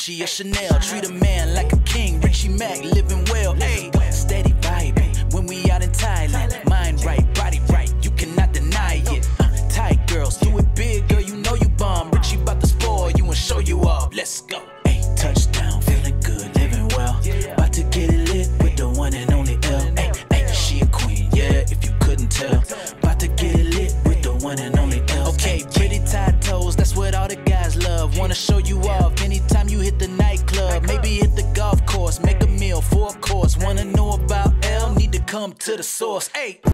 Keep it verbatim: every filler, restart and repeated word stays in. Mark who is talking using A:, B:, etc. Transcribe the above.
A: Gucci or Chanel. Treat a man like a king, Richie Mac, living well. Hey, steady vibing when we out in Thailand. Mind right, body right, you cannot deny it. Uh, Thai girls, do it big, girl, you know you bomb. Richie about to spoil you and show you off. Let's go. Hey, touchdown, feeling good, living well. About to get it lit with the one and only L. Hey, hey, she a queen, yeah, if you couldn't tell. About to get it lit with the one and only L. Okay, pretty tied toes, that's what all the guys love. Wanna show you off anytime you hit the nightclub. Maybe hit the golf course, make a meal for a course. Wanna know about L, need to come to the source. Hey.